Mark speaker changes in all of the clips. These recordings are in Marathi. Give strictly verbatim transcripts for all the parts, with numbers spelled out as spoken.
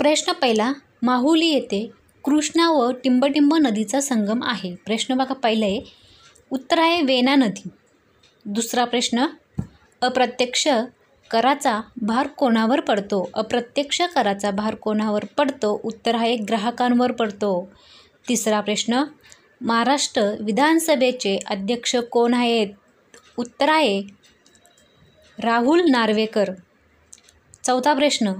Speaker 1: प्रश्न पहिला, माहुली येथे कृष्णा व टिंबटिंब नदीचा संगम आहे. प्रश्न बघा पहिला आहे, उत्तर आहे वेना नदी. दुसरा प्रश्न, अप्रत्यक्ष कराचा भार कोणावर पडतो? अप्रत्यक्ष कराचा भार कोणावर पडतो? उत्तर आहे ग्राहकांवर पडतो. तिसरा प्रश्न, महाराष्ट्र विधानसभेचे अध्यक्ष कोण आहेत? उत्तर आहे राहुल नार्वेकर. चौथा प्रश्न,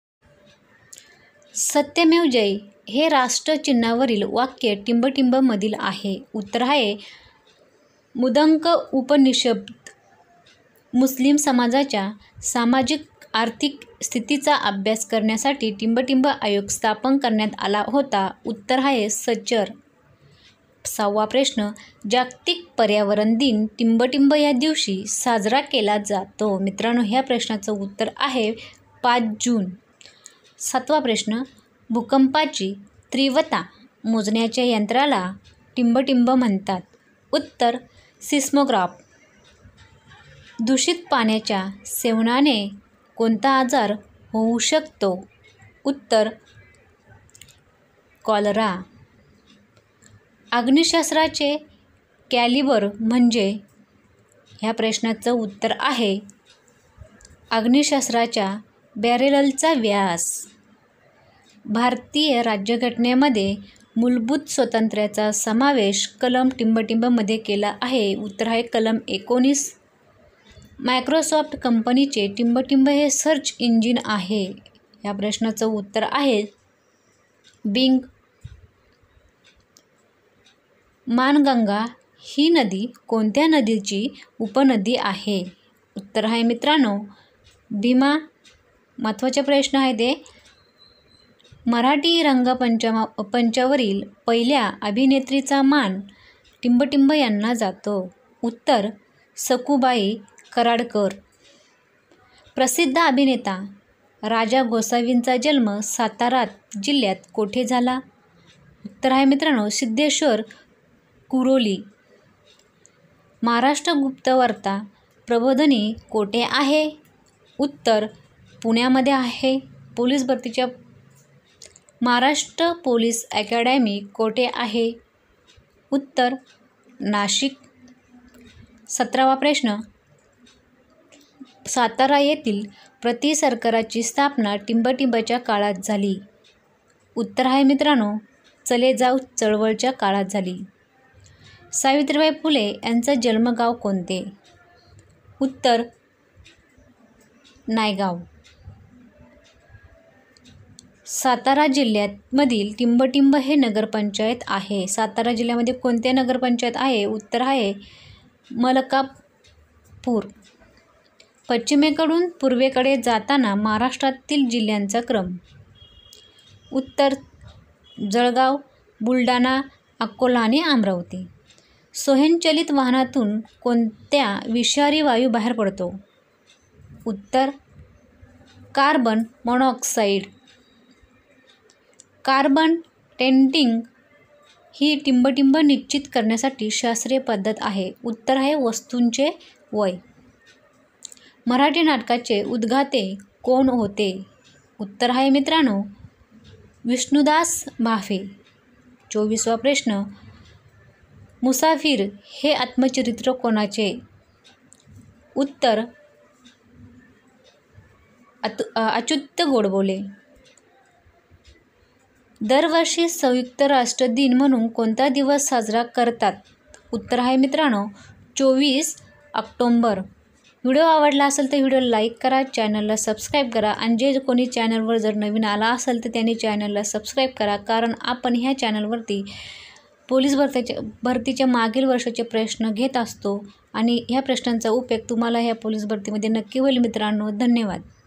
Speaker 1: सत्यमेव जय हे राष्ट्र चिन्हावरील वाक्य टिंबटिंबमधील आहे. उत्तर आहे मुदंक उपनिषद. मुस्लिम समाजाच्या सामाजिक आर्थिक स्थितीचा अभ्यास करण्यासाठी टिंबटिंब आयोग स्थापन करण्यात आला होता. उत्तर आहे सचर. सहावा प्रश्न, जागतिक पर्यावरण दिन टिंबटिंब या दिवशी साजरा केला जातो. मित्रांनो, ह्या प्रश्नाचं उत्तर आहे पाच जून. सातवा प्रश्न, भूकंपाची तीव्रता मोजण्याच्या यंत्राला टिंबटिंब म्हणतात. उत्तर सिस्मोग्राफ. दूषित पाण्याच्या सेवनाने कोणता आजार होऊ शकतो? उत्तर कॉलरा. अग्निशस्त्राचे कॅलिबर म्हणजे? ह्या प्रश्नाचं उत्तर आहे अग्निशस्त्राच्या बॅरेलचा व्यास. भारतीय राज्यघटनेमध्ये मूलभूत स्वातंत्र्याचा समावेश कलम टिंबटिंबमध्ये केला आहे. उत्तर आहे कलम एकोणीस. मायक्रोसॉफ्ट कंपनीचे टिंबटिंब हे सर्च इंजिन आहे. या प्रश्नाचं उत्तर आहे बिंग. मानगंगा ही नदी कोणत्या नदीची उपनदी आहे? उत्तर आहे मित्रांनो भीमा. महत्त्वाचे प्रश्न आहे ते, मराठी रंगपंचमा पंचावरील पहिल्या अभिनेत्रीचा मान टिंबटिंब यांना जातो. उत्तर सखूबाई कराडकर. प्रसिद्ध अभिनेता राजा गोसावींचा जन्म सातारा जिल्ह्यात कोठे झाला? उत्तर आहे मित्रांनो सिद्धेश्वर कुरोली. महाराष्ट्र गुप्तवार्ता प्रबोधिनी कोठे आहे? उत्तर पुण्यामध्ये आहे. पोलीस भरतीच्या महाराष्ट्र पोलीस अकॅडमी कोठे आहे? उत्तर नाशिक. सतरावा प्रश्न, सातारा येथील प्रति सरकाराची स्थापना टिंबटिंबच्या काळात झाली. उत्तर आहे मित्रांनो चले जाव चळवळच्या काळात झाली. सावित्रीबाई फुले यांचं जन्मगाव कोणते? उत्तर नायगाव. सातारा जिल्ह्यात मधील टिंबटिंब हे नगरपंचायत आहे. सातारा जिल्ह्यामध्ये कोणते नगरपंचायत आहे? उत्तर आहे मलकापूर. पश्चिमेकडून पूर्वेकडे जाताना महाराष्ट्रातील जिल्ह्यांचा क्रम. उत्तर जळगाव, बुलढाणा, अकोला आणि अमरावती. स्वयंचलित वाहनातून कोणत्या विषारी वायू बाहेर पडतो? उत्तर कार्बन मोनॉक्साईड. कार्बन टेंटिंग ही टिंबटिंब निश्चित करण्यासाठी शास्त्रीय पद्धत आहे. उत्तर आहे वस्तूंचे वय. मराठी नाटकाचे उद्गाते कोण होते? उत्तर आहे मित्रांनो विष्णुदास भावे. चोवीसवा प्रश्न, मुसाफिर हे आत्मचरित्र कोणाचे? उत्तर अच्युत गोडबोले. दरवर्षी संयुक्त राष्ट्र दिन म्हणून कोणता दिवस साजरा करतात? उत्तर आहे मित्रांनो चोवीस ऑक्टोंबर. व्हिडिओ आवडला असेल तर व्हिडिओला लाईक करा, चॅनलला सबस्क्राईब करा आणि जे कोणी चॅनलवर जर नवीन आला असेल तर त्यांनी चॅनलला सबस्क्राईब करा, कारण आपण ह्या चॅनलवरती पोलीस भरतीच्या भरतीच्या मागील वर्षाचे प्रश्न घेत असतो आणि ह्या प्रश्नांचा उपयोग तुम्हाला ह्या पोलीस भरतीमध्ये नक्की होईल मित्रांनो. धन्यवाद.